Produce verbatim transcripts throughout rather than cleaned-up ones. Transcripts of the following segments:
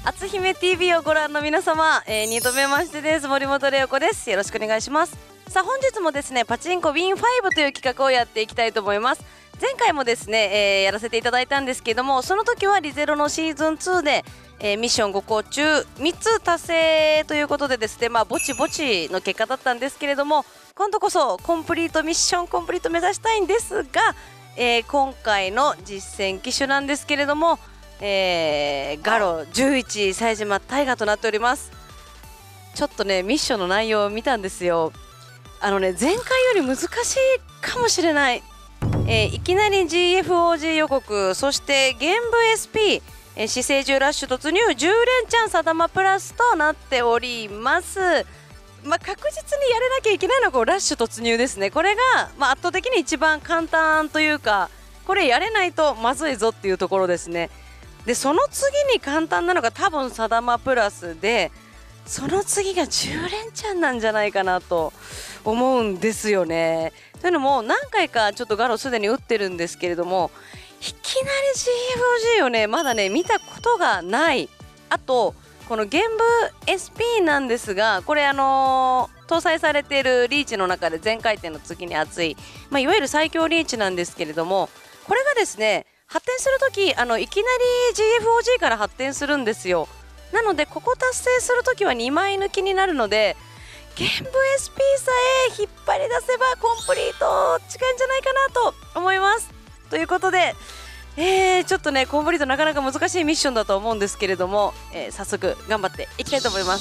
篤姫 ティーブイ をご覧の皆様、えー、にどめましてです。森本玲子です。よろしくお願いします。さあ本日もですね、パチンコウィンファイブという企画をやっていきたいと思います。前回もですね、えー、やらせていただいたんですけども、その時はリゼロのシーズンツーで、えー、ミッションごこう中みっつ達成ということでですね、まあぼちぼちの結果だったんですけれども、今度こそコンプリートミッションコンプリート目指したいんですが、えー、今回の実戦機種なんですけれども、えー、ガロじゅういち冴島大河となっております。ちょっとねミッションの内容を見たんですよ。あのね前回より難しいかもしれない、えー、いきなり ジーエフオージー 予告、そして玄武 エスピー、えー、死生獣ラッシュ突入じゅう連チャンサダマプラスとなっております。まあ、確実にやれなきゃいけないのがこうラッシュ突入ですね。これが、まあ、圧倒的に一番簡単というか、これやれないとまずいぞっていうところですね。でその次に簡単なのが多分サダマプラスで、その次がじゅう連チャンなんじゃないかなと思うんですよね。というのも何回かちょっとガロすでに打ってるんですけれども、いきなり ジーエフオージー をねまだね見たことがない。あとこの玄武 エスピー なんですが、これあのー、搭載されているリーチの中で全回転の次に熱い、まあ、いわゆる最強リーチなんですけれども、これがですね発展するときあのいきなり ジーエフオージー から発展するんですよ。なのでここ達成するときはにまい抜きになるので、玄武 エスピー さえ引っ張り出せばコンプリート近いんじゃないかなと思います。ということで、えー、ちょっとねコンプリートなかなか難しいミッションだと思うんですけれども、えー、早速頑張っていきたいと思います。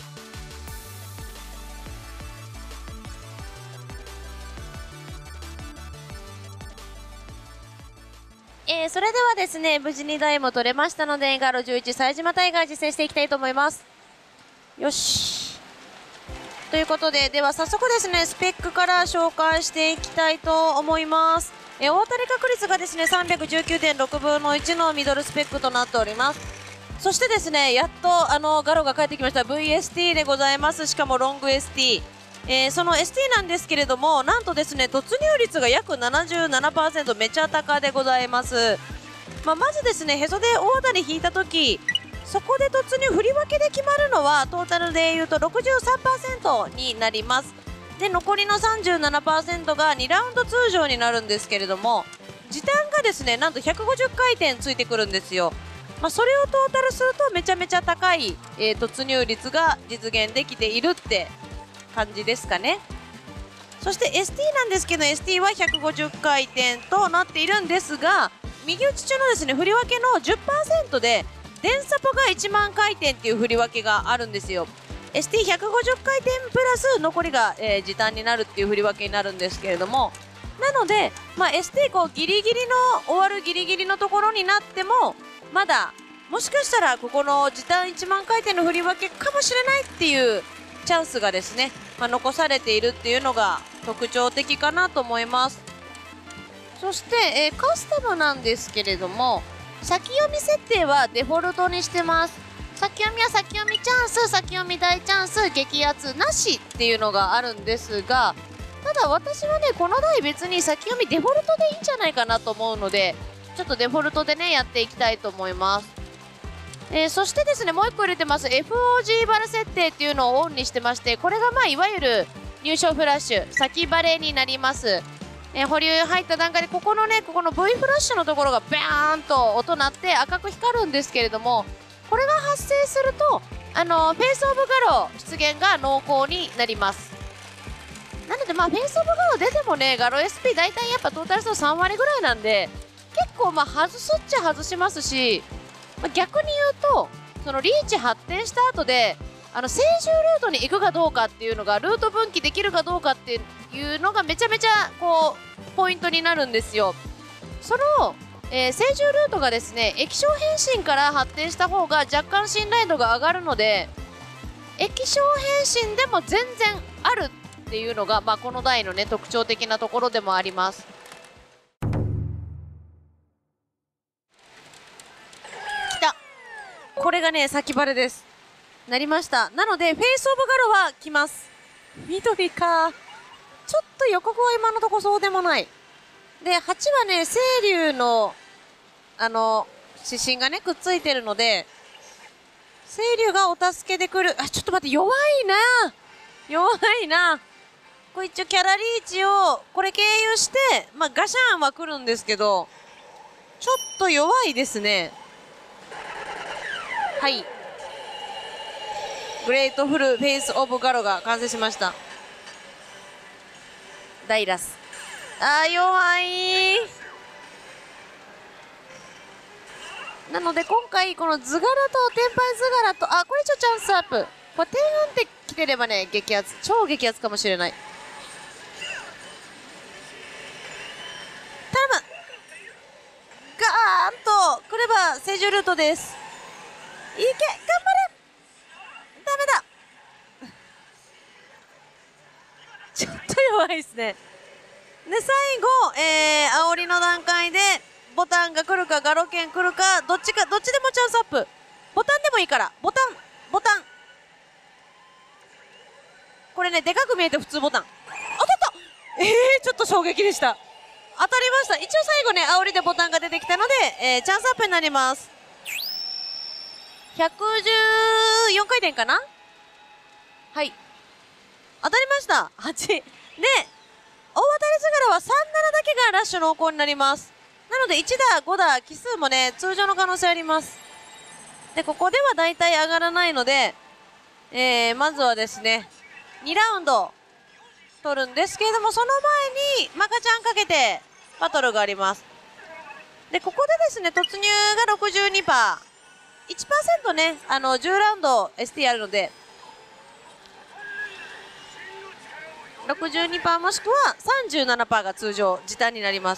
えー、それではですね無事に台も取れましたので、ガロじゅういち冴島タイガー実践していきたいと思います。よしということで、では早速ですねスペックから紹介していきたいと思います。えー、大当たり確率がですね さんびゃくじゅうきゅうてんろくぶんのいちのミドルスペックとなっております。そしてですねやっとあのガロが帰ってきました。 ブイエスティー でございます。しかもロング エスティー、えー、その エスティー なんですけれども、なんとですね突入率が約 ななじゅうななパーセント、 めちゃ高でございます。まあ、まずですねへそで大当たり引いた時、そこで突入振り分けで決まるのはトータルでいうと ろくじゅうさんパーセント になります。で残りの さんじゅうななパーセント がにラウンド通常になるんですけれども、時短がですねなんとひゃくごじゅっかいてんついてくるんですよ。まあ、それをトータルするとめちゃめちゃ高い、えー、突入率が実現できているって感じですかね。そして エスティー なんですけど エスティー はひゃくごじゅっかいてんとなっているんですが、右打ち中のですね振り分けの じゅっパーセント で電サポがいちまんかいてんっていう振り分けがあるんですよ。 エスティーひゃくごじゅっかいてんプラス残りが、えー、時短になるっていう振り分けになるんですけれども、なので、まあ、エスティー こうギリギリの終わるギリギリのところになってもまだもしかしたらここの時短いちまんかいてんの振り分けかもしれないっていうチャンスがですね、まあ、残されているっていうのが特徴的かなと思います。そして、えー、カスタムなんですけれども、先読み設定はデフォルトにしてます。先読みは先読みチャンス、先読み大チャンス、激アツなしっていうのがあるんですが、ただ私はねこの台別に先読みデフォルトでいいんじゃないかなと思うので、ちょっとデフォルトでねやっていきたいと思います。えー、そしてですねもういっこ入れてます エフオージー バル設定っていうのをオンにしてまして、これがまあいわゆる入賞フラッシュ先バレになります。えー、保留入った段階でここのねここの V フラッシュのところがバーンと音鳴って赤く光るんですけれども、これが発生するとあのフェイスオブガロ出現が濃厚になります。なのでまあフェイスオブガロ出てもねガロ エスピー 大体やっぱトータル数さんわりぐらいなんで、結構まあ外すっちゃ外しますし、まあ、逆に言うとそのリーチ発展した後であの聖獣ルートに行くかどうかっていうのが、ルート分岐できるかどうかっていうのがめちゃめちゃこうポイントになるんですよ。その、えー、聖獣ルートがですね液晶変身から発展した方が若干信頼度が上がるので、液晶変身でも全然あるっていうのが、まあ、この台のね特徴的なところでもあります。きた、これがね先バレです。なりました。なのでフェイスオブガロは来ます。緑か、ちょっと予告は今のところそうでもない。ではちはね清流のあの指針がねくっついてるので、 清流がお助けで来る。あ、ちょっと待って、弱いな。弱いな。これ一応キャラリーチを、これ経由して、まあ、ガシャンは来るんですけど、ちょっと弱いですね。はい。グレートフルフェイスオブガロが完成しました。ダイラス。あー、弱い。なので今回この図柄とテンパイ図柄と、あ、これ一応チャンスアップ。これ点打ってきてればね、激アツ、超激アツかもしれない。頼む。ガーンと来ればセジュルートです。いけ、頑張れ。ダメだ。ちょっと弱いですね。で、最後、えー、煽りの段階で、ボタンが来るか、ガロケン来るか、どっちか、どっちでもチャンスアップ。ボタンでもいいから、ボタン、ボタン。これね、でかく見えて普通ボタン。当たった。えー、ちょっと衝撃でした。当たりました。一応最後ね、煽りでボタンが出てきたので、えー、チャンスアップになります。ひゃくじゅうよんかい転かな。はい。当たりました。はち。で、大当たり図柄はさんななだけがラッシュ濃厚になります。なのでいち打、ご打、奇数もね、通常の可能性あります。で、ここでは大体上がらないので、えー、まずはですね、にラウンド取るんですけれども、その前にマカちゃんかけてバトルがあります。で、ここでですね、突入が ろくじゅうにパーセント。いちパーセント ね、あの、じゅうラウンド エスティー あるので、ろくじゅうにパーセント もしくは さんじゅうななパーセント が通常時短になります。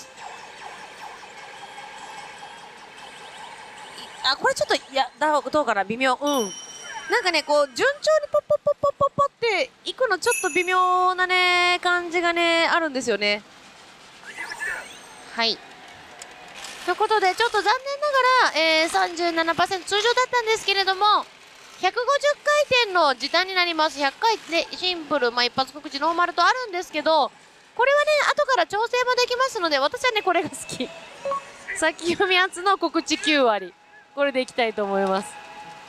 あ、これちょっと、いや、どうかな、微妙。うん。なんかね、こう、順調にポッポッポッポッポッポッっていくのちょっと微妙なね、感じがね、あるんですよね。はい。ということで、ちょっと残念ながら、えー、さんじゅうななパーセント 通常だったんですけれども、ひゃくごじゅっかい転の時短になります。ひゃっかいでシンプル、まあ、一発告知ノーマルとあるんですけど、これはね、後から調整もできますので、私はね、これが好き。先読み圧の告知きゅう割。これでいきたいと思います。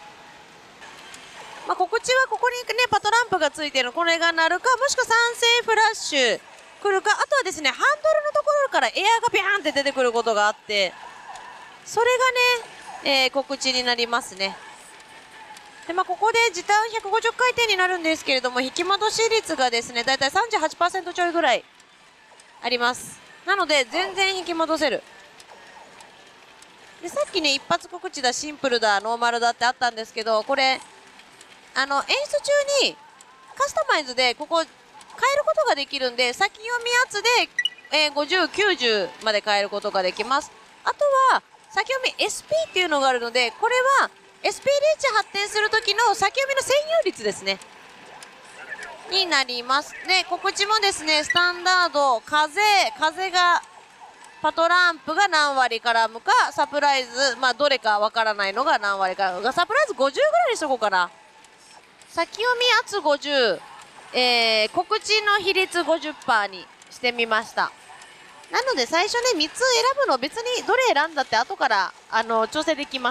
まあ、告知はここにね、パトランプがついてる、これが鳴るか、もしくは賛成フラッシュ来るか、あとはですね、ハンドルのところからエアがビャーンって出てくることがあって、それがね、えー、告知になりますね。で、まあ、ここで時短ひゃくごじゅっかい転になるんですけれども、引き戻し率がですね、だいたい さんじゅうはちパーセント ちょいぐらいあります。なので、全然引き戻せる。で、さっきね、一発告知だ、シンプルだ、ノーマルだってあったんですけど、これ、あの、演出中にカスタマイズでここ変えることができるんで、先読み圧で、えー、ごじゅう、きゅうじゅうまで変えることができます。あとは、先読み エスピー っていうのがあるので、これは エスピー リーチ発展する時の先読みの占有率ですね。になります。で、告知もですね、スタンダード、風、風が、パトランプが何割絡むか、サプライズ、まあ、どれかわからないのが何割絡むか、サプライズごじゅうぐらいにしとこうかな。先読み圧ごじゅう、えー、告知の比率 ごじゅっパーセント にしてみました。なので最初ね、みっつ選ぶの別にどれ選んだって後からあの調整できます。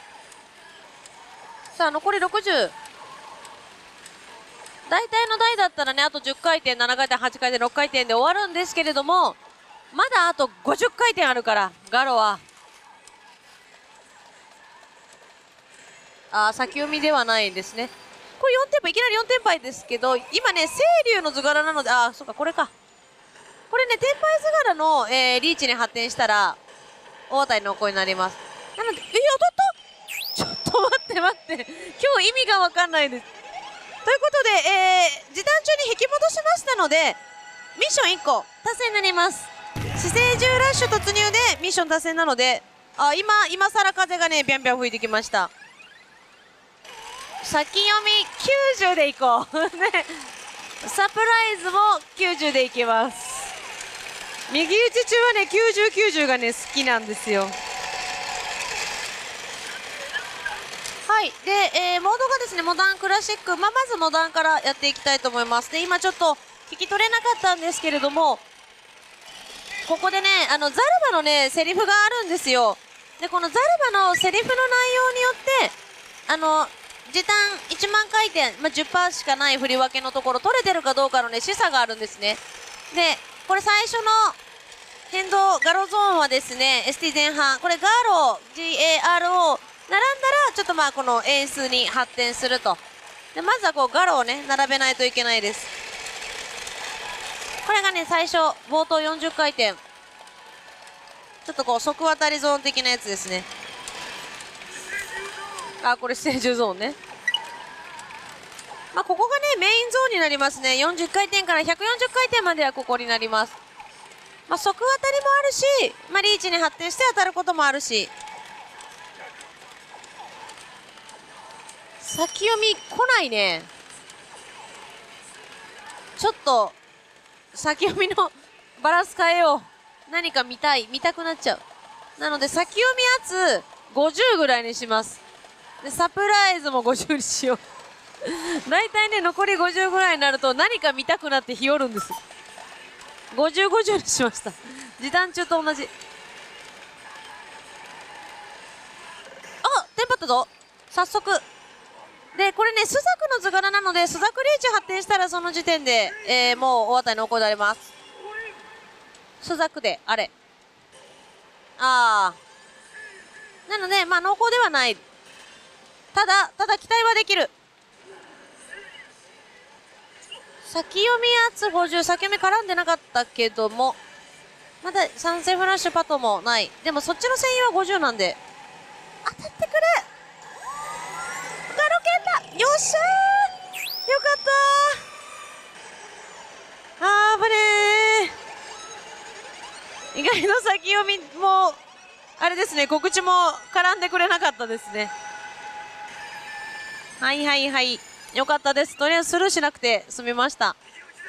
さあ、残りろくじゅう。大体の台だったらね、あとじゅっかい転、ななかい転、はちかい転、ろっかい転で終わるんですけれども、まだあとごじゅっかい転あるから、ガロは。あー、先読みではないんですね。これよんテンポ、いきなりよんテンパイですけど、今ね、清流の図柄なので、あ、そうか、これか。これね、テンパイ図柄の、えー、リーチに発展したら、大当たりの子になります。なので、えー、当たった？ちょっと待って待って。今日意味がわかんないです。ということで、えー、時短中に引き戻しましたので、ミッションいっこ達成になります。姿勢じゅうラッシュ突入でミッション達成なので、あ、今、今更風がね、ビャンビャン吹いてきました。先読みきゅうじゅうでいこう。ね。サプライズもきゅうじゅうでいきます。右打ち中はね、きゅうじゅう、きゅうじゅうがね、好きなんですよ。はい。で、えー、モードがですね、モダンクラシック。まあ、まずモダンからやっていきたいと思います。で、今ちょっと聞き取れなかったんですけれども、ここでね、あの、ザルバのね、セリフがあるんですよ。で、このザルバのセリフの内容によって、 あの時短いちまん回転、まあ、じゅっパーセント しかない振り分けのところ取れてるかどうかのね示唆があるんですね。でこれ最初の変動ガロゾーンはですね エスティー 前半これガロ ジーエーアールオー 並んだらちょっとまあこのエースに発展すると。でまずはこうガロをね並べないといけないです。これがね最初冒頭よんじゅっかいてんちょっとこう底当たりゾーン的なやつですね。あこれ正中ゾーンね。まあここがねメインゾーンになりますね。よんじゅっかいてんからひゃくよんじゅっかいてんまではここになります。まあ、底当たりもあるし、まあ、リーチに発展して当たることもあるし、先読み来ないね。ちょっと先読みのバランス変えよう。何か見たい見たくなっちゃう。なので先読みやつごじゅうぐらいにします。でサプライズもごじゅうにしよう大体ね残りごじゅうぐらいになると何か見たくなって日和るんです。ごじゅう、ごじゅうにしました。時短中と同じ。あテンパったぞ早速。でこれねスザクの図柄なのでスザクリーチ発展したらその時点で、えー、もう大当たり濃厚であります。スザクであれああなのでまあ濃厚ではない。ただただ期待はできる。先読みやつごじゅう先読み絡んでなかったけどもまだ賛成フラッシュパトもない。でもそっちの専用はごじゅうなんで当たってくれ。ガロケンだよっしゃーよかったー。あーぶねー。意外と先読みもあれですね告知も絡んでくれなかったですね。はいはいはいよかったです。とりあえずスルーしなくて済みました。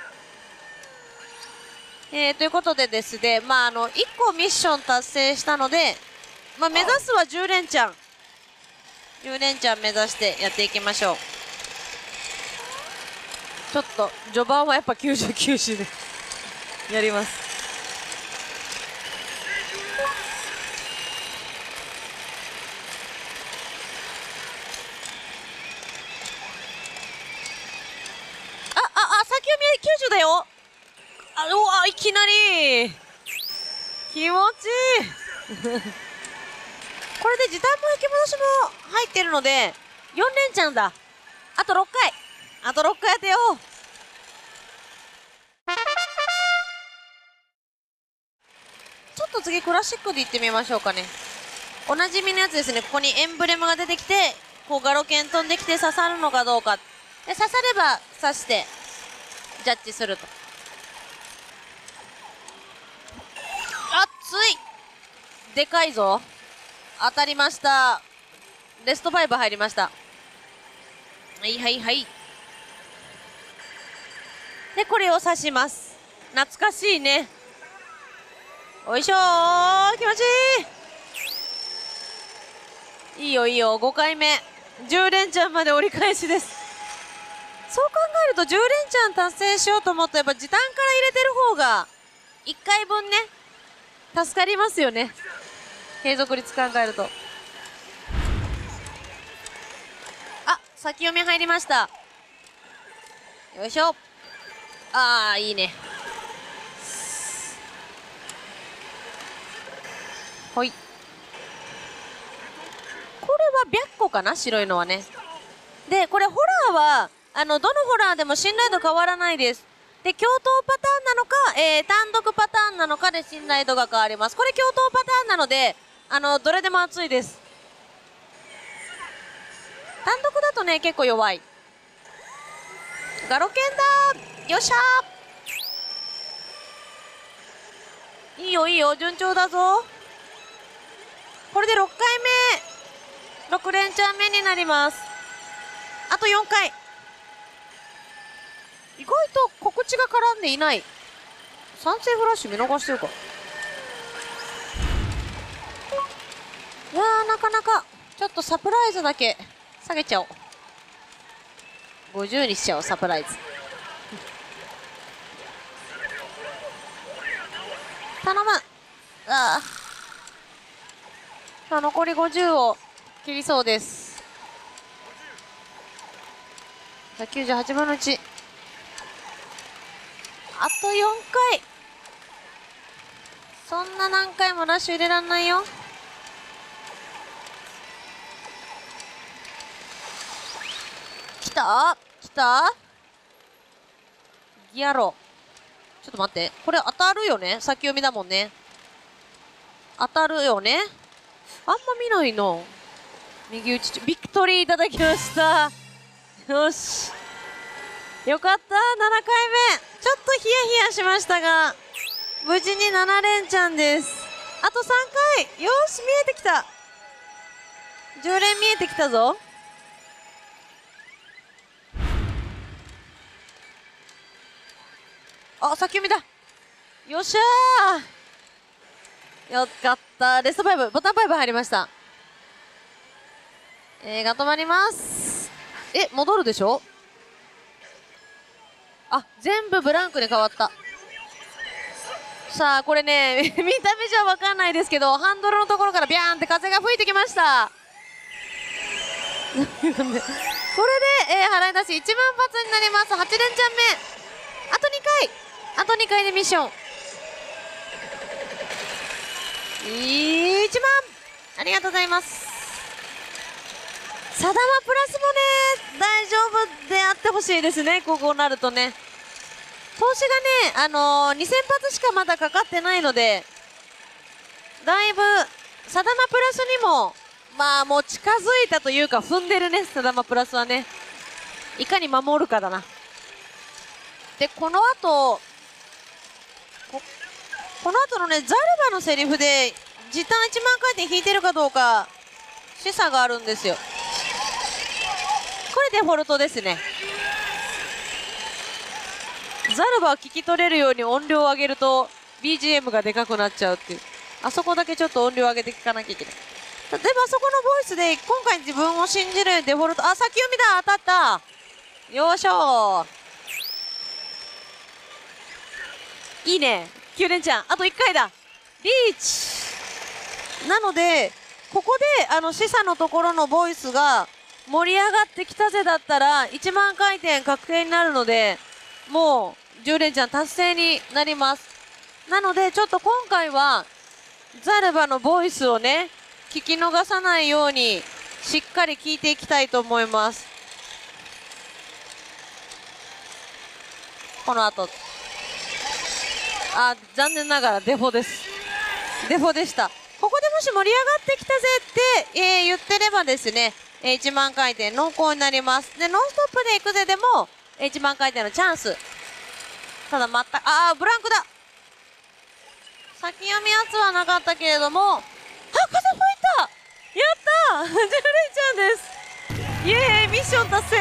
えー、ということでですね、まあ、あのいっこミッション達成したので、まあ、目指すはじゅう連チャンじゅう連チャン目指してやっていきましょう。ちょっと序盤はやっぱきゅうじゅうきゅう周でやります。あああ先読みきゅうじゅうだよ。あうわいきなり気持ちいいこれで時短も引き戻しも入ってるのでよん連チャンだ。あとろっかいあとろっかい当てよう。ちょっと次クラシックでいってみましょうかね。おなじみのやつですね。ここにエンブレムが出てきてこうガロケン飛んできて刺さるのかどうかで刺されば刺してジャッジすると。熱いでかいぞ。当たりました。レストファイブ入りました。はいはいはい。でこれを刺します。懐かしいね。おいしょー気持ちいい。いいよいいよごかいめじゅう連チャンまで折り返しです。そう考えるとじゅう連チャン達成しようと思ったらやっぱ時短から入れてる方がいっかいぶんね助かりますよね。継続率考えると。あ先読み入りました。よいしょ。ああいいね。ほいこれは白虎かな白いのはね。でこれホラーはあのどのホラーでも信頼度変わらないです。で共闘パターンなのか、えー、単独パターンなのかで信頼度が変わります。これ共闘パターンなのであのどれでも熱いです。単独だとね結構弱い。ガロケンだよっしゃー。いいよいいよ順調だぞ。これでろっかいめろく連チャン目になります。あとよんかい。意外と告知が絡んでいない。賛成フラッシュ見逃してるか。いやーなかなかちょっとサプライズだけ下げちゃおう。ごじゅうにしちゃおうサプライズ頼む。ああ残りごじゅうを切りそうです。 さあきゅうじゅうはちぶんのいち。あとよんかい。そんな何回もラッシュ入れらんないよ。来た来たギアロ。ちょっと待って。これ当たるよね。先読みだもんね。当たるよね。あんま見ないの。右打ち、ビクトリーいただきました。よし。よかった。ななかいめ。ちょっとヒヤヒヤしましたが、無事になな連チャンです。あとさんかい。よし、見えてきた。じゅう連見えてきたぞ。あ、先読みだ。よっしゃー。よかった。レストファイブ、ボタンファイブ入りました。えー、が止まります。え、戻るでしょ。あ、全部ブランクで変わった。さあ、これね、見た目じゃわかんないですけど、ハンドルのところからビャーンって風が吹いてきました。これで、えー、払い出しいちまん発になります。はち連チャン目。あとにかい。あとにかいでミッション。いちまん。ありがとうございます。サダマプラスもね、大丈夫であってほしいですね、ここなるとね。投資がね、あのー、にせん発しかまだかかってないので、だいぶ、サダマプラスにも、まあもう近づいたというか、踏んでるね、サダマプラスはね。いかに守るかだな。で、この後、こ、この後のね、ザルバのセリフで、時短いちまん回転引いてるかどうか、示唆があるんですよ。これデフォルトですね。ザルバを聞き取れるように音量を上げると ビージーエム がでかくなっちゃうっていう。あそこだけちょっと音量上げて聞かなきゃいけない。例えばあそこのボイスで今回自分を信じるデフォルト、あ、先読みだ、当たった。よいしょー。いいね。きゅう連ちゃん。あといっかいだ。リーチ。なので、ここであの示唆のところのボイスが盛り上がってきたぜだったらいちまん回転確定になるので、もうじゅう連チャン達成になります。なのでちょっと今回はザルバのボイスをね、聞き逃さないようにしっかり聞いていきたいと思います。この後、あ、残念ながらデフォです。デフォでした。ここでもし盛り上がってきたぜって、えー、言ってればですね、いちまん回転濃厚になります。で、ノンストップで行くぜでもいちまん回転のチャンス。ただ全く、あー、ブランクだ。先読み圧はなかったけれども、あ、風吹いた。やったー。じゅう連チャンです。イエーイ、ミッション達成。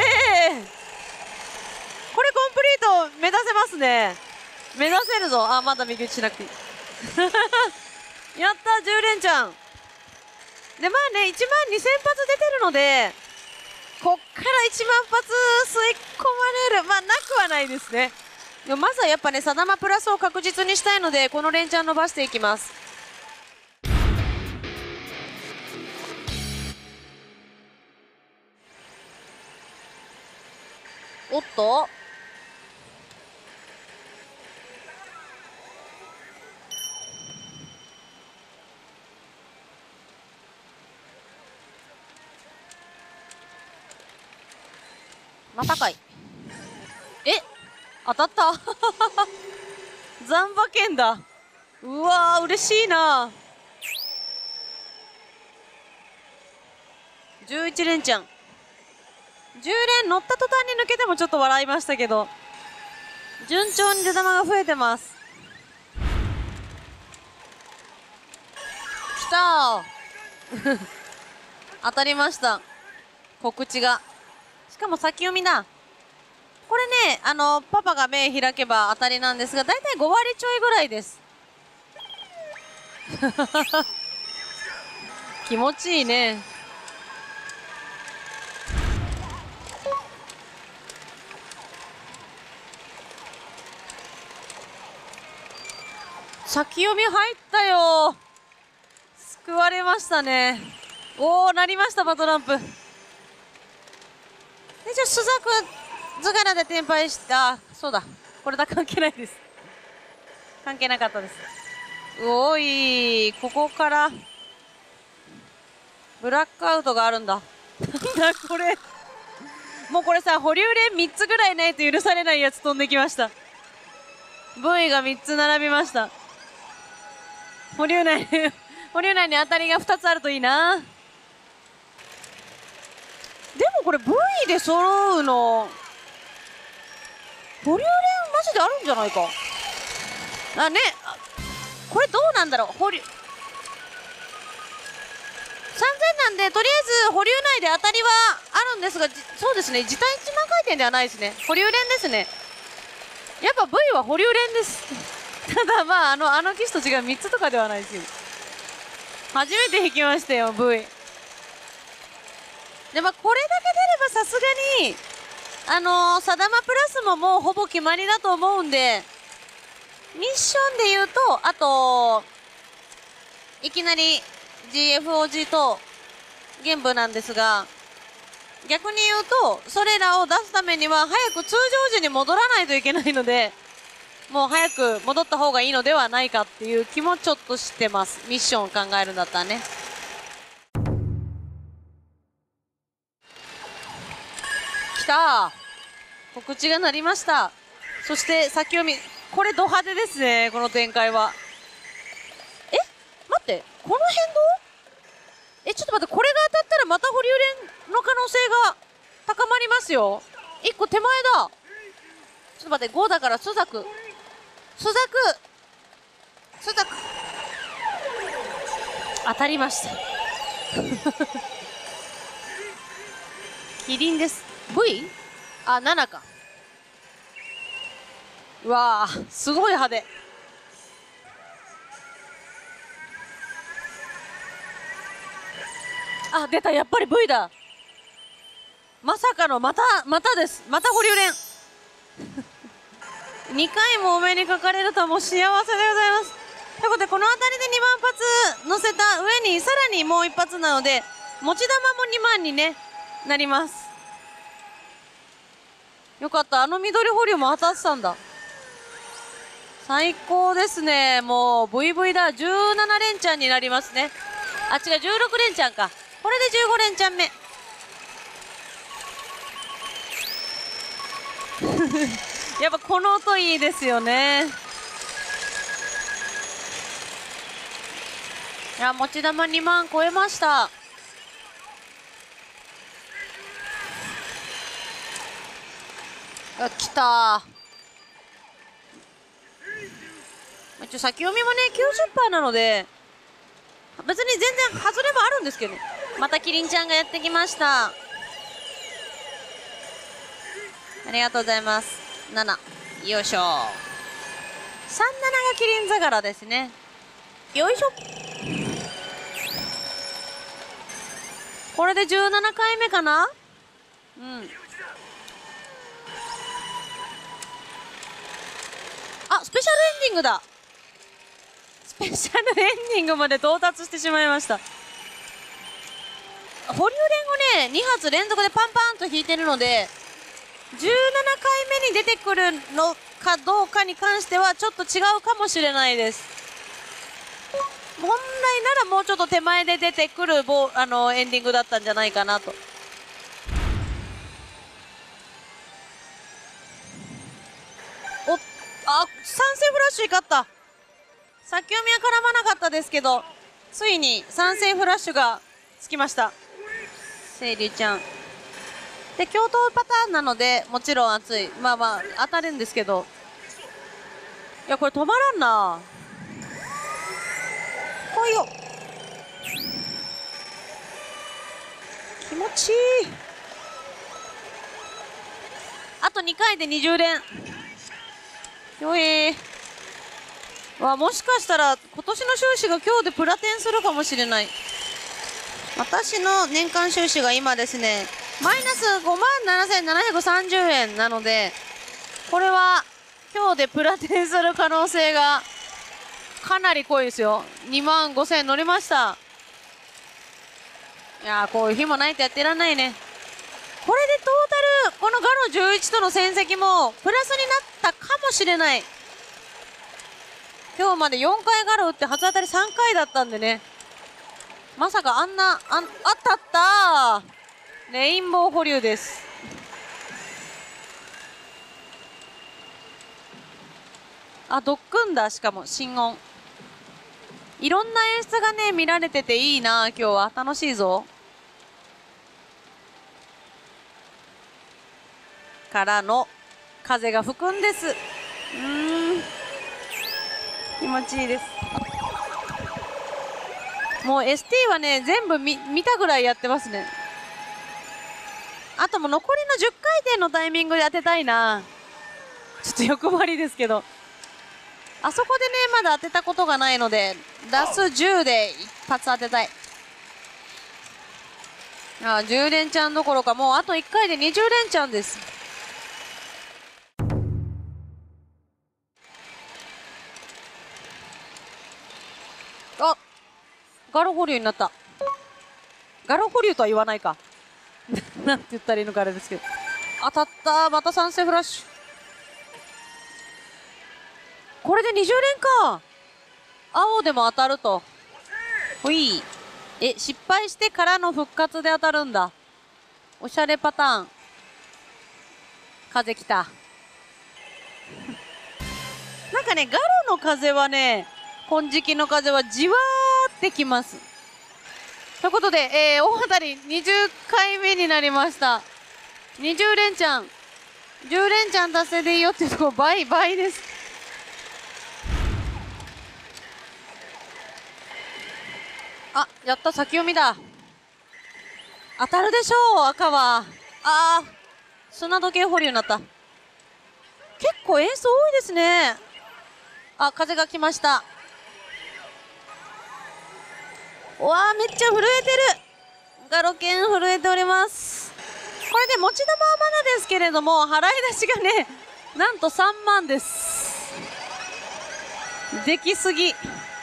これコンプリート目指せますね。目指せるぞ。あ、まだ右打ちしなくていい。やった、じゅう連チャン。で、まあね、いちまんにせん発出てるので、こっからいちまん発吸い込まれる。まあ、なくはないですね。でもまずはやっぱね、サダマプラスを確実にしたいので、この連チャン伸ばしていきます。おっと、またかい。え、当たった。ザンバ剣だ。うわー、嬉しいな。じゅういち連チャン。じゅう連乗った途端に抜けてもちょっと笑いましたけど、順調に出玉が増えてます。きたー。当たりました。告知が。しかも先読みだ。これね、あの、パパが目開けば当たりなんですが、だいたいご割ちょいぐらいです。気持ちいいね。先読み入ったよ。救われましたね。おー、なりました、バトランプ。で、じゃあ、朱雀図柄で転廃した。あ、そうだ。これだ、関係ないです。関係なかったです。おい、ここから、ブラックアウトがあるんだ。なんだこれ。もうこれさ、保留連みっつぐらいないと許されないやつ飛んできました。V がみっつ並びました。保留内、保留内に当たりがふたつあるといいな。でもこれ V で揃うの、保留連マジであるんじゃないか。あ、ね。これどうなんだろう。保留。さんぜんなんで、とりあえず保留内で当たりはあるんですが、そうですね。自体いちまん回転ではないですね。保留連ですね。やっぱ V は保留連です。ただまあ、あの、あの機種と違うみっつとかではないですよ。初めて引きましたよ、V。で、まあ、これだけ出ればさすがに、あのー、サダマプラスももうほぼ決まりだと思うんで、ミッションで言うと、あと、いきなり ジーエフオージー と玄武なんですが、逆に言うと、それらを出すためには早く通常時に戻らないといけないので、もう早く戻った方がいいのではないかっていう気もちょっとしてます。ミッションを考えるんだったらね。きたー。告知が鳴りました。そして先読み。これド派手ですね、この展開は。え、待って、この変動？え、ちょっと待って、これが当たったらまた保留連の可能性が高まりますよ。いっこ手前だ。ちょっと待って、ごだから朱雀。朱雀朱雀当たりました。キリンです。V？ あ、ななか。うわー、すごい派手。あ、出た、やっぱり V だ。まさかの、また、またです。また保留連。にかいもお目にかかれるとはもう幸せでございます。ということで、この辺りでにまん発乗せた上に、さらにもう一発なので、持ち玉もにまんにね、なります。よかった。あの緑保留も当たってたんだ。最高ですね。もう、ブイブイ だ。じゅうなな連チャンになりますね。あ、違う、じゅうろく連チャンか。これでじゅうご連チャン目。やっぱこの音いいですよね。いや、持ち玉にまん超えました。あ、来たー。一応先読みもね きゅうじゅっパーセント なので別に全然外れもあるんですけどね。またキリンちゃんがやってきました。ありがとうございます。ななよいしょ。さんなながキリン座柄ですね。よいしょ。これでじゅうななかいめかな。うん。あ、スペシャルエンディングだ。スペシャルエンディングまで到達してしまいました。保留連をねに発連続でパンパンと引いてるので、じゅうななかいめに出てくるのかどうかに関してはちょっと違うかもしれないです。本来ならもうちょっと手前で出てくるボあのエンディングだったんじゃないかなと。おっ、あ、参戦フラッシュ光った。先読みは絡まなかったですけど、ついに参戦フラッシュがつきました。清流ちゃんで共闘パターンなのでもちろん熱い。まあまあ当たるんですけど、いやこれ止まらんな。来いよ。気持ちいい。あとにかいでにじゅう連。よえーわ、もしかしたら今年の収支が今日でプラテンするかもしれない。私の年間収支が今ですねマイナスごまんななせんななひゃくさんじゅうえんなので、これは今日でプラテンする可能性がかなり濃いですよ。にまんごせん乗りました。いやー、こういう日もないとやってらんないね。これでトータルこのガロじゅういちとの戦績もプラスになったかもしれない。今日までよんかいガロ打って初当たりさんかいだったんでね。まさかあんな、あん、あったったーレインボー保留です。あ、ドックンだ。しかも心音。いろんな演出がね見られてていいな。今日は楽しいぞ。からの風が吹くんです。うーん気持ちいいです。もう エスティー はね全部 見, 見たぐらいやってますね。あともう残りのじゅっかいてんのタイミングで当てたいな。ちょっと欲張りですけど、あそこでねまだ当てたことがないのでラスじゅうで一発当てたい。あじゅう連チャンどころかもうあといっかいでにじゅう連チャンです。あガロ保留になった。ガロ保留とは言わないかなんて言ったらいいのかあれですけど、当たった。また賛成フラッシュ。これでにじゅう連か。青でも当たると。ほい。え失敗してからの復活で当たるんだ。おしゃれパターン。風来たなんかねガロの風はね金色の風はじわーってきます。ということで、えー、大当たりにじゅっかいめになりました。にじゅう連チャンじゅう連チャン達成でいいよっていうところ倍倍です。あやった先読みだ。当たるでしょう赤は。あー砂時計保留になった。結構演奏多いですね。あ風が来ました。うわーめっちゃ震えてる。ガロケン震えております。これで持ち玉はまだですけれども払い出しがねなんとさんまんです。できすぎ。ちょ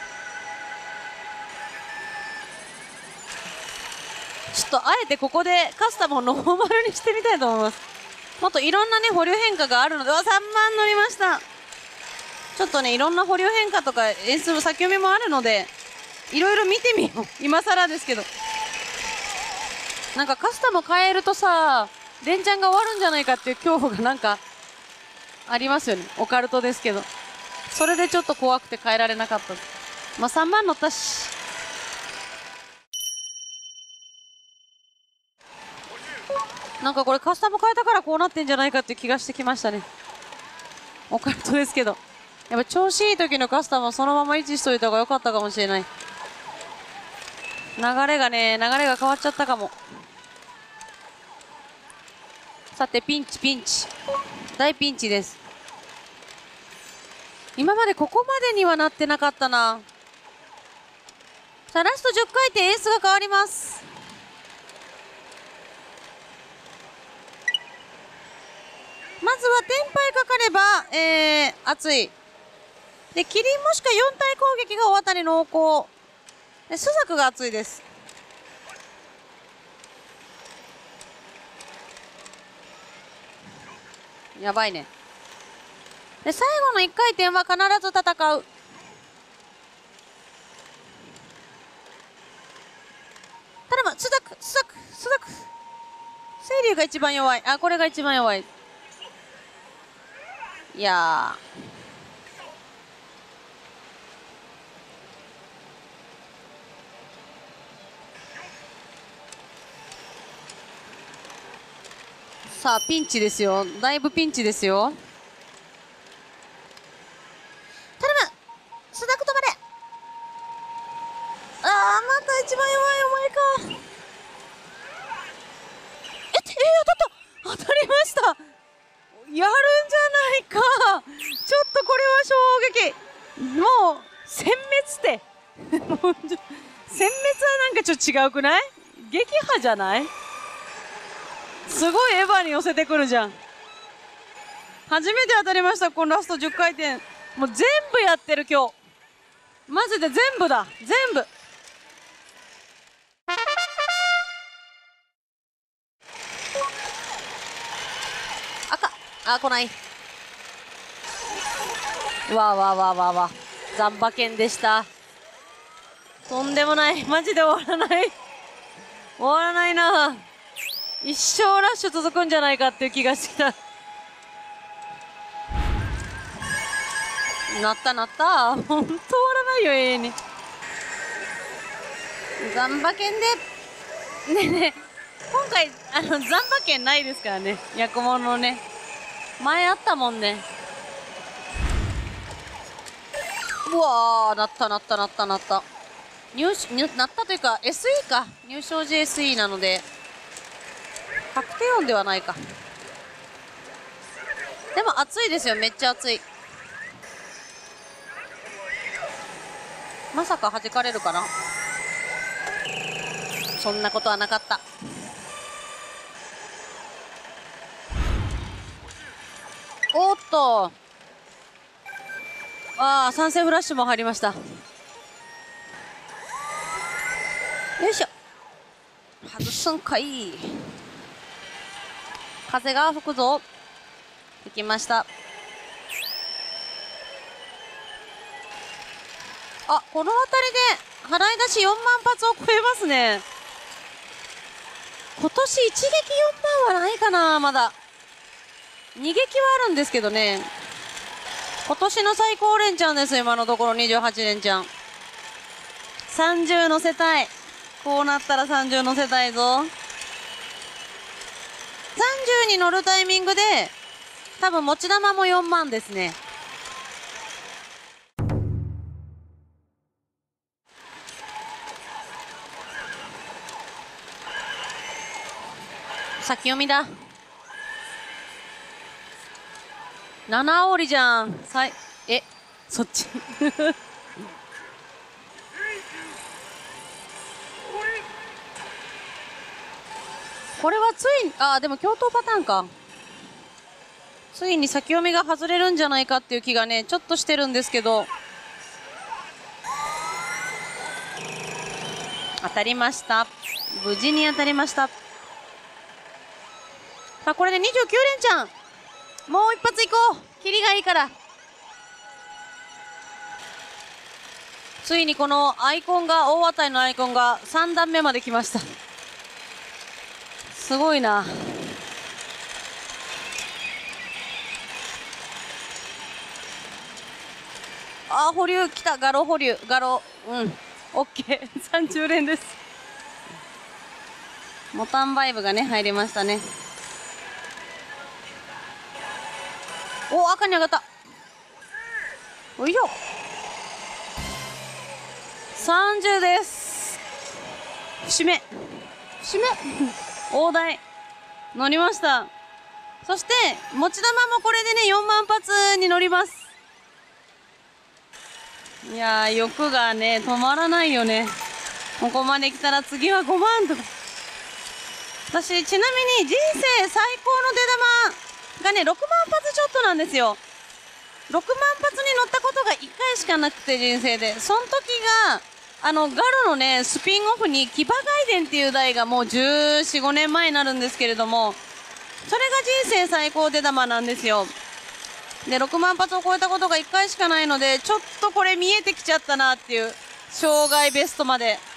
っとあえてここでカスタムをノーマルにしてみたいと思います。もっといろんなね保留変化があるので、さんまん乗りました。ちょっとねいろんな保留変化とか演出の先読みもあるのでいろいろ見てみよう。今更ですけどなんかカスタム変えるとさ連チャンが終わるんじゃないかっていう恐怖がなんかありますよね。オカルトですけどそれでちょっと怖くて変えられなかった。まあさんまん乗ったし。なんかこれカスタム変えたからこうなってんじゃないかっていう気がしてきましたね。オカルトですけどやっぱ調子いい時のカスタムをそのまま維持しといた方が良かったかもしれない。流れがね流れが変わっちゃったかも。さてピンチピンチ大ピンチです。今までここまでにはなってなかったな。さあラストじゅっかいてんエースが変わります。まずはテンパイかかれば、えー、熱いでキリンもしくはよん体攻撃が大当たり濃厚でスザクが熱いです。やばいね。で最後のいっかい転は必ず戦う。頼むスザクスザクスザク。清流が一番弱い。あこれが一番弱い。いやさあピンチですよ。だいぶピンチですよ。頼むスザク止まれ。あーまた一番弱いお前か。えっえー、当たった当たりました。やるんじゃないか。ちょっとこれは衝撃。もう殲滅ってもう殲滅はなんかちょっと違うくない？撃破じゃない？すごいエヴァに寄せてくるじゃん。初めて当たりましたこのラストじゅっかいてん。もう全部やってる今日マジで全部だ全部。 あ、来ない。わわわわわ。残馬券でした。とんでもない。マジで終わらない。終わらないな。一生ラッシュ続くんじゃないかっていう気がしてきた。なったなった。ほんと終わらないよ、永遠に。残馬券で。ねえねえ。今回、あの、残馬券ないですからね。ヤコモンのね。前あったもんね。うわー、なったなったなったなった。入入なったというか エスイー か。入賞時 エスイー なので確定音ではないか。でも暑いですよ。めっちゃ暑い。まさか弾かれるかな。そんなことはなかった。おっと、ああ、参戦フラッシュも入りました。よいしょ。外すんかい。風が吹くぞ。吹きました。あ、この辺りで払い出しよんまん発を超えますね。今年一撃よんまんはないかな。まだに撃はあるんですけどね。今年の最高連チャンです。今のところにじゅうはち連チャン。さんじゅう乗せたい。こうなったらさんじゅう乗せたいぞ。さんじゅうに乗るタイミングで多分持ち玉もよんまんですね。先読みだ。なな折りじゃん。さいえそっちこれはついに、あ、でも共闘パターンか。ついに先読みが外れるんじゃないかっていう気がね、ちょっとしてるんですけど。当たりました。無事に当たりました。さあ、これでにじゅうきゅう連チャン。もう一発いこう。キリがいいから。ついにこのアイコンが、大当たりのアイコンがさん段目まで来ました。すごいな。あ、保留来た。画廊保留。画廊。うん。オッケー。さんじゅう連です。モタンバイブがね、入りましたね。お、赤に上がった。おいしょ。さんじゅうです。節目。節目。大台。乗りました。そして、持ち玉もこれでね、よんまん発に乗ります。いやー、欲がね、止まらないよね。ここまで来たら次はごまんとか。私、ちなみに人生最高の出玉がね、ろくまん発ちょっとなんですよ。ろくまん発に乗ったことがいっかいしかなくて、人生で。その時が、あの、ガロのね、スピンオフに騎馬外伝っていう台がもうじゅうよん、ごねんまえになるんですけれども、それが人生最高出玉なんですよ。で、ろくまん発を超えたことがいっかいしかないので、ちょっとこれ見えてきちゃったなっていう、生涯ベストまで。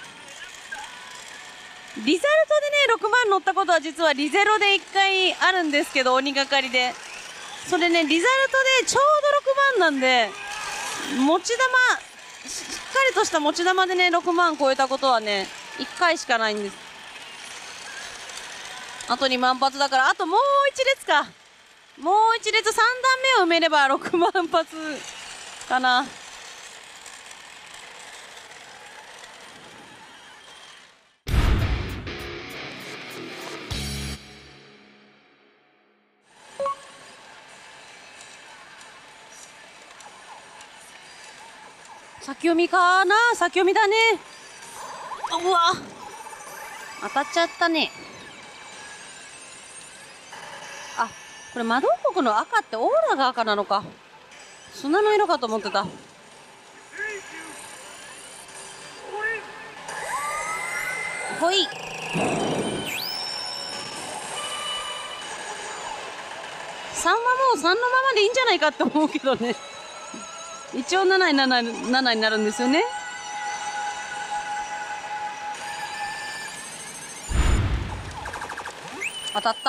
リザルトでね、ろくまん乗ったことは実はリゼロでいっかいあるんですけど、鬼がかりで。それね、リザルトでちょうどろくまんなんで、持ち玉、しっかりとした持ち玉でね、ろくまん超えたことはね、いっかいしかないんです。あとにまん発だから、あともういち列か。もういち列さん段目を埋めればろくまん発かな。先読みかな。先読みだね。うわ、当たっちゃったね。あ、これ魔導国の赤ってオーラが赤なのか。砂の色かと思ってた。ほい。 さんはもうさんのままでいいんじゃないかって思うけどね。一応ななにななになるんですよね。当たった。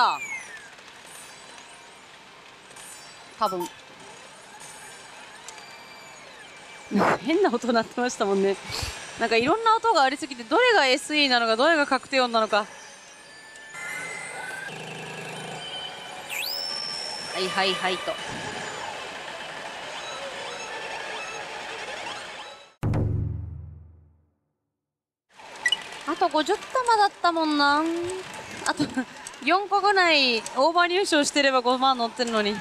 多分。変な音鳴ってましたもんね。なんかいろんな音がありすぎて、どれが エスイー なのか、どれが確定音なのか。はいはいはいと。あとごじゅう玉だったもんな。あとよんこぐらいオーバー入賞してればごまん乗ってるのに。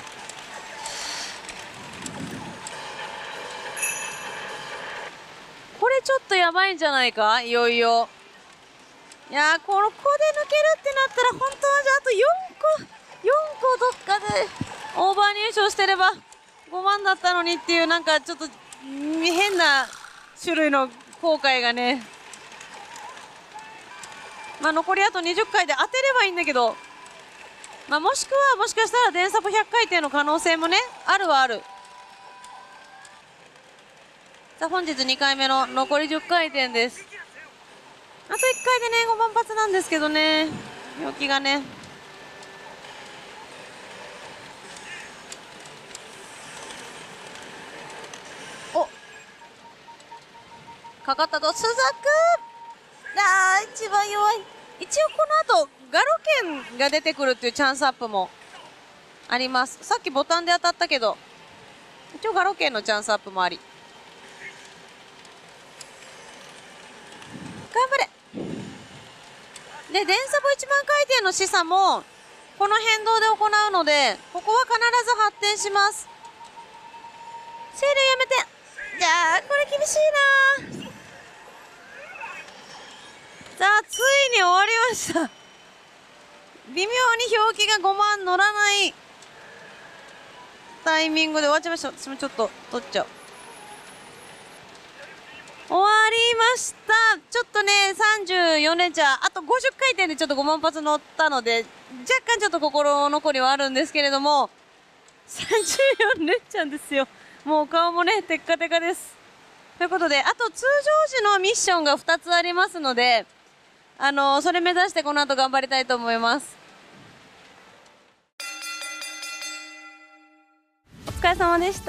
これちょっとやばいんじゃないか、いよいよ。いやー、ここで抜けるってなったら本当はじゃああとよんこよんこどっかでオーバー入賞してればごまんだったのにっていう、なんかちょっと変な種類の後悔がね。まあ残りあとにじゅっかいで当てればいいんだけど、まあもしくはもしかしたら電サポひゃっかい転の可能性もねあるはある。さあ本日にかいめの残りじゅっかい転です。あといっかいでねごまん発なんですけどね、陽気がね。おかかったとスザク。あー一番弱い。一応この後ガロ剣が出てくるっていうチャンスアップもあります。さっきボタンで当たったけど一応ガロ剣のチャンスアップもあり、頑張れ。で電サポいちまん回転の示唆もこの変動で行うので、ここは必ず発展します。セールやめて。いやーこれ厳しいな。さあついに終わりました。微妙に表記がごまん乗らないタイミングで終わっちゃいました。私もちょっと取っちゃう。終わりました。ちょっとねさんじゅうよん連チャーあとごじゅっかい転でちょっとごまん発乗ったので若干ちょっと心残りはあるんですけれども、さんじゅうよん連チャーですよ。もう顔もねテッカテカです。ということであと通常時のミッションがふたつありますので、あのー、それ目指してこの後頑張りたいと思います。お疲れ様でした。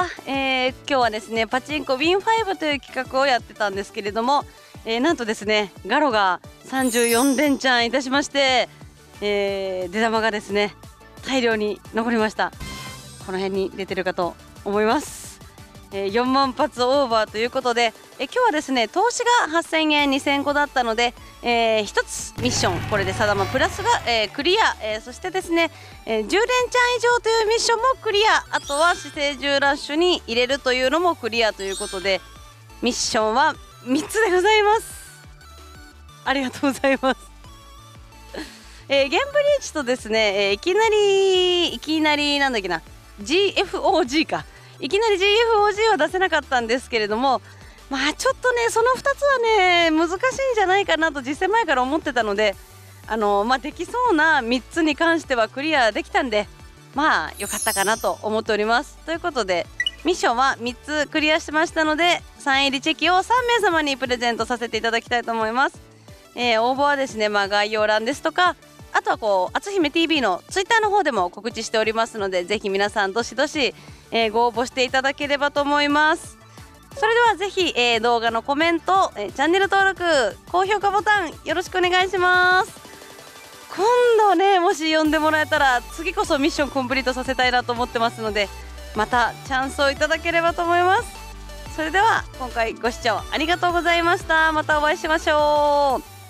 えー、今日はですねパチンコウィンファイブという企画をやってたんですけれども、えー、なんとですねガロがさんじゅうよん連チャンいたしまして、えー、出玉がですね大量に残りました。この辺に出てるかと思います。えー、よんまん発オーバーということで、えー、今日はですね投資がはっせんえんにせんこだったので、えー、ひとつミッションこれで定まプラスが、えー、クリア、えー、そしてですね、えー、じゅう連チャン以上というミッションもクリア、あとは姿勢じゅうラッシュに入れるというのもクリアということでミッションはみっつでございます。ありがとうございます。えー、ゲンブリーチとですね、えー、いきなりいきなりなんだっけな ジーエフオージー かいきなり ジーエフオージー は出せなかったんですけれども、まあちょっとねそのふたつはね難しいんじゃないかなと実戦前から思ってたので、あのー、まあできそうなみっつに関してはクリアできたんで、まあ良かったかなと思っております。ということでミッションはみっつクリアしましたのでサイン入りチェキをさんめいさまにプレゼントさせていただきたいと思います。えー、応募はですね、まあ、概要欄ですとかあとはこう篤姫 ティーブイ のツイッターの方でも告知しておりますので、ぜひ皆さんどしどし、えー、ご応募していただければと思います。それではぜひ、えー、動画のコメント、えー、チャンネル登録高評価ボタンよろしくお願いします。今度ねもし呼んでもらえたら次こそミッションコンプリートさせたいなと思ってますので、またチャンスをいただければと思います。それでは今回ご視聴ありがとうございました。またお会いしましょう。